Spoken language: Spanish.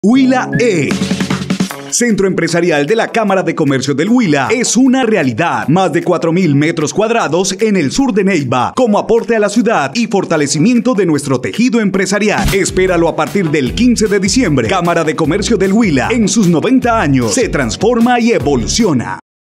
Huila Centro Empresarial de la Cámara de Comercio del Huila es una realidad. Más de 4.000 metros cuadrados en el sur de Neiva, como aporte a la ciudad y fortalecimiento de nuestro tejido empresarial. Espéralo a partir del 15 de diciembre. Cámara de Comercio del Huila, en sus 90 años, se transforma y evoluciona.